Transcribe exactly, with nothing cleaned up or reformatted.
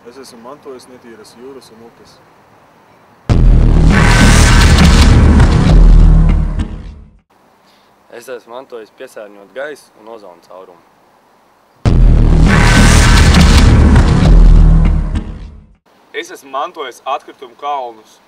Es esmu mantojis netīras jūras un upes. Es esmu mantojis piesārņot gaisu un ozonu caurumu. Es esmu mantojis atkritumu kalnus.